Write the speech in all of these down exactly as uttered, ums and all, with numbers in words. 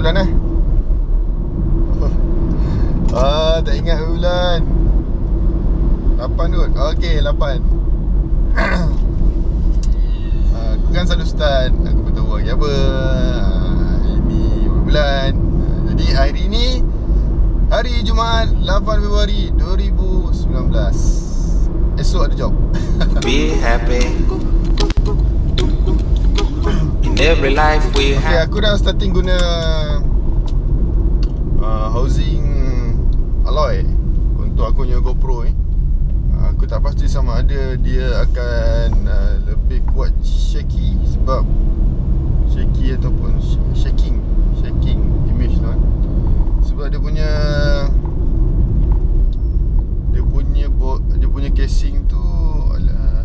bulan eh? Ah, tak ingat bulan. lapan kot. Okey, lapan. Aku kan selalu start, aku beritahu hari apa. Ini bulan. Jadi hari ni hari Jumaat lapan Februari dua ribu sembilan belas. Esok ada job. Be happy in every life we have. Okay, aku dah starting guna uh, housing alloy untuk aku punya GoPro ni. uh, Aku tak pasti sama ada dia akan uh, lebih kuat shaky, sebab shaky ataupun shaking Shaking image tu kan. Sebab dia punya Dia punya Dia punya casing tu, alah,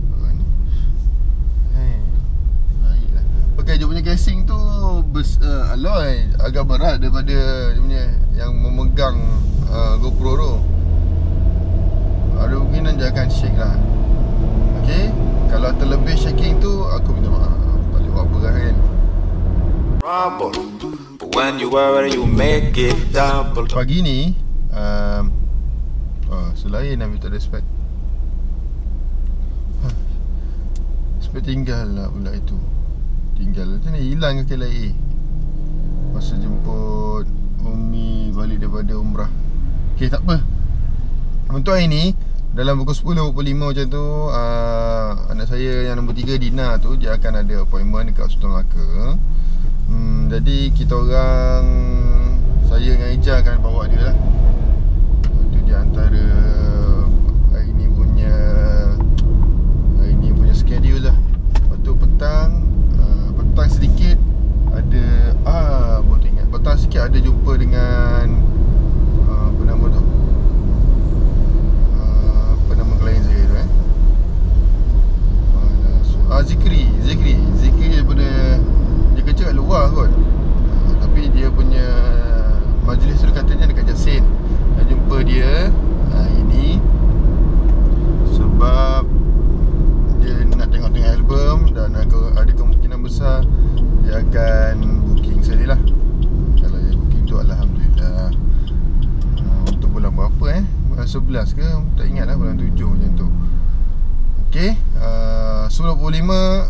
hey, baiklah. Okay, dia punya casing tu bers, uh, alloy agak berat daripada dia punya yang memegang uh, GoPro tu. Ada kemungkinan dia akan shake lah. Okay, kalau terlebih shaking tu, aku minta maaf. Tak boleh buat apa kan. Trouble, but when you worry you make it double. Pagi ni um, oh, selain Nabi tak ada spek. huh. Spek tinggal lah pula itu. Tinggal macam ni, hilang ke K L A masa jemput Umi balik daripada umrah. Okay, tak apa. Untuk hari ni dalam pukul sepuluh pukul lima macam tu, uh, anak saya yang nombor tiga, Dina tu, dia akan ada appointment dekat Sultan Melaka. hmm, Jadi kita orang, saya dengan Ija akan bawa dia lah. Itu dia antara hari ni punya Hari ni punya schedule lah. Lepas tu petang, uh, petang sedikit ada, ah, baru ingat, petang sikit ada jumpa dengan uh, apa nama tu, uh, apa nama klien saya tu eh Ah, Zikri, Zikri, Zikri daripada, dia kerja kat luar kot. uh, Tapi dia punya majlis tu katanya dekat Jasin. Nak jumpa dia uh, ini sebab dia nak tengok-tengok album, dan ada kemungkinan besar dia akan booking sekali lah. Kalau dia booking tu, Alhamdulillah. uh, Untuk bulan berapa eh? Bulan sebelas ke? Tak ingat lah, bulan tujuh macam tu. Okay, uh, sepuluh pukul lima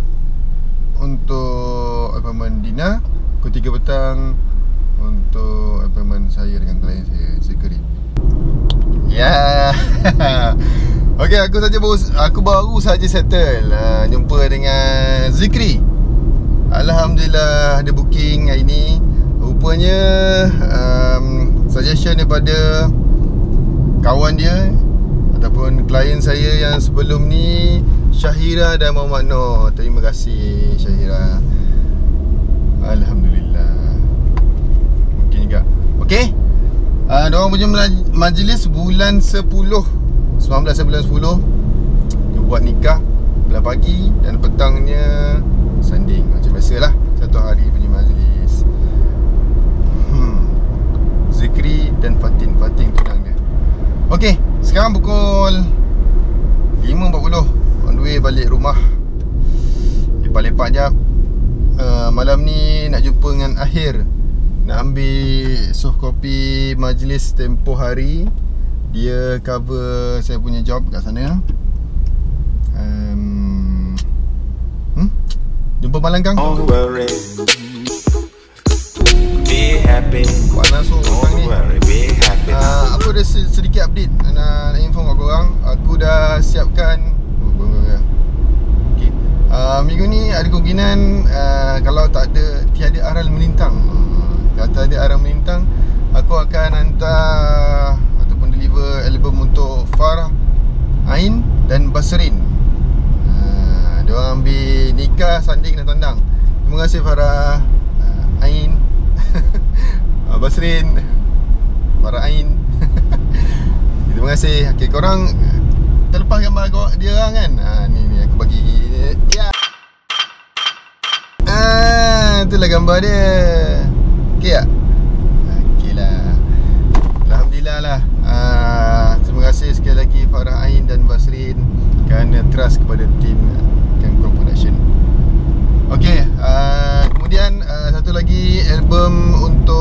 untuk appointment Dina. Pukul tiga petang untuk appointment saya dengan klien saya, Zikri. Ya. Yeah. Okay, aku saja baru, aku baru saja settle uh, jumpa dengan Zikri. Alhamdulillah ada booking hari ni. Rupanya um, suggestion daripada kawan dia ataupun klien saya yang sebelum ni, Syahira dan Muhammad Noor. Terima kasih Syahira. Alhamdulillah. Mungkin juga. Okay, uh, diorang punya majlis bulan sepuluh, sembilan belas bulan sepuluh dia buat nikah bulan pagi, dan petangnya sanding. Macam biasalah, satu hari punya majlis. hmm. Zikri dan Fatin, Fatin tunang dia. Okay, sekarang pukul lima empat puluh, on the way balik rumah. Lepak-lepak jap. uh, Malam ni nak jumpa dengan Akhir, nak ambil soft copy majlis tempoh hari. Dia cover saya punya job kat sana. um, hmm? Jumpa malam Kang. Don't worry, be happy. Panas so petang ni. Be happy. Uh, aku ada sedikit update nak info kat korang. Aku dah siapkan oh, okay. uh, Minggu ni ada kemungkinan uh, kalau tak ada, tiada aral melintang, uh, kalau tak ada aral melintang, aku akan hantar ataupun deliver album untuk Farah Ain dan Basrin. uh, Diorang ambil nikah, sanding dan tandang. Terima kasih Farah, uh, Ain uh, Basrin, Farah Ain. Terima kasih. Okay, korang terlepas gambar dia orang kan. Ha, ni ni aku bagi. Ya. Ah, itulah gambar dia. Okey tak? Okey lah. Alhamdulillah lah. Ah, terima kasih sekali lagi Farah Ain dan Basrin kerana trust kepada tim Camcom Production. Okey, uh, kemudian uh, satu lagi album untuk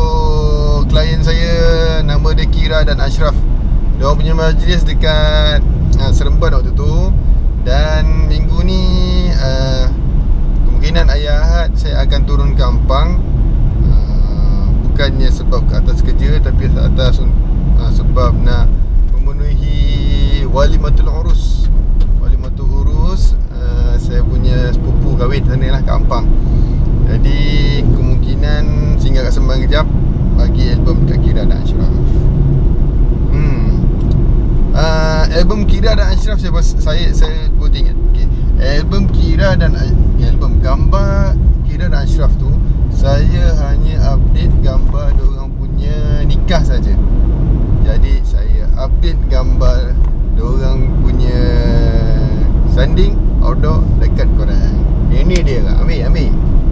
Ashraf. Diorang punya majlis dekat uh, Seremban waktu tu. Dan minggu ni uh, kemungkinan hari Ahad saya akan turun ke Ampang. uh, Bukannya sebab ke atas kerja, tapi atas uh, sebab nak memenuhi Walimatul Urus. Walimatul Urus uh, saya punya sepupu kahwin sana lah ke Ampang. Jadi kemungkinan singgah kat Sembang kejap bagi album Kira dan Ashraf. Hmm. Uh, album Kira dan Ashraf saya saya saya baru ingat. Okay. Album Kira dan okay, album gambar Kira dan Ashraf tu saya hanya update gambar diorang punya nikah saja. Jadi saya update gambar diorang punya sanding outdoor dekat korang. Ini dia lah. Ambil, ambil.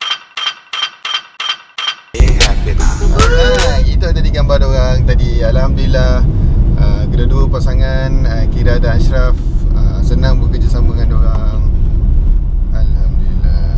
Alright, itu tadi gambar diorang tadi. Alhamdulillah, uh, kedua-dua pasangan uh, Kira dan Ashraf uh, senang bekerjasama dengan diorang. Alhamdulillah.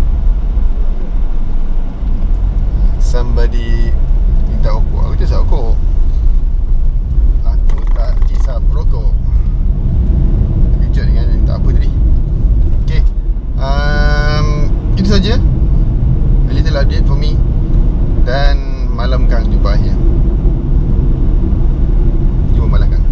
Somebody minta rokok. Aku tak isap rokok. Aku tak isap rokok. Terkejut dengan tak apa tadi. Okay, um, itu saja a little update for me. Dan malam kang jumpa akhir. Jumpa malam kang.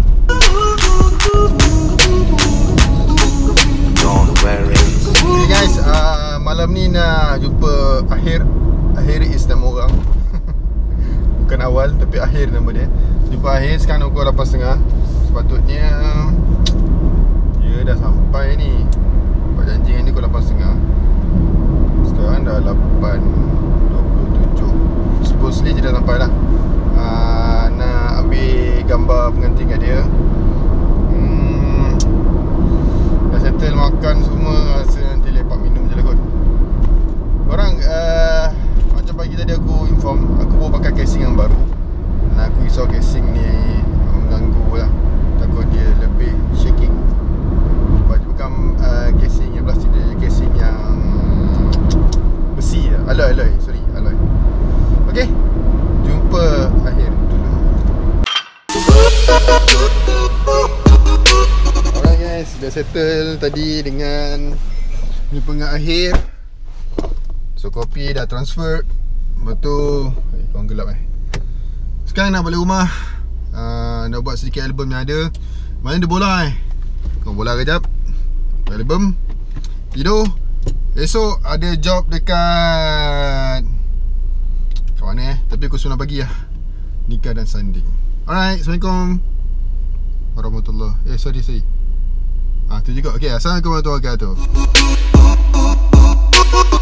Okay guys, uh, malam ni nak jumpa Akhir. Akhir is nama orang. Bukan awal tapi Akhir nama dia. Jumpa Akhir sekarang pukul lapan tiga puluh. Sepatutnya dia dah sampai ni. Buat janji dengan dia pukul lapan tiga puluh. Sekarang dah lapan dua puluh tujuh. Supposedly dia dah sampai lah. uh, Nak ambil gambar pengantin kat dia. hmm, Dah settle makan semua. Rasa nanti lepak minum je lah kot. Korang uh, macam pagi tadi aku inform, aku baru pakai casing yang baru. Dan aku risau casing ni mengganggu lah. Takut dia lebih shaking. Bukan uh, casing yang plastik dia, casing yang besi lah. Alloy, alloy, sorry, alloy. Okay, jumpa Akhir dulu. Alright guys, dah settle tadi dengan jumpa dengan Akhir. So kopi dah transfer. Lepas tu eh, korang gelap eh. Sekarang nak balik rumah. uh, Nak buat sedikit album yang ada. Mana ada bola eh. Korang bola kejap, album, tidur. Esok ada job dekat kat mana eh, tapi pukul sembilan pagi lah. Nikah dan sanding. Alright, Assalamualaikum warahmatullahi. Eh sorry sorry Ah tu juga. Okay, Assalamualaikum warahmatullahi wabarakatuh.